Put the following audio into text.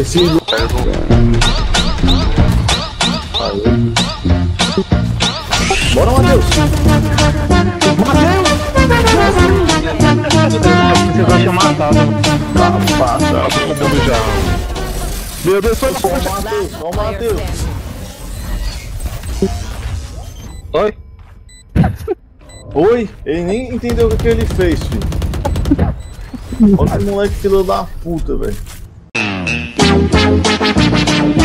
Esse bora, Matheus! Você vai chamar matado. Tá, passa. Já. Meu Deus, só o Matheus, só o Matheus. Oi? Oi? Ele nem entendeu o que ele fez, filho. Olha esse moleque filho da puta, velho.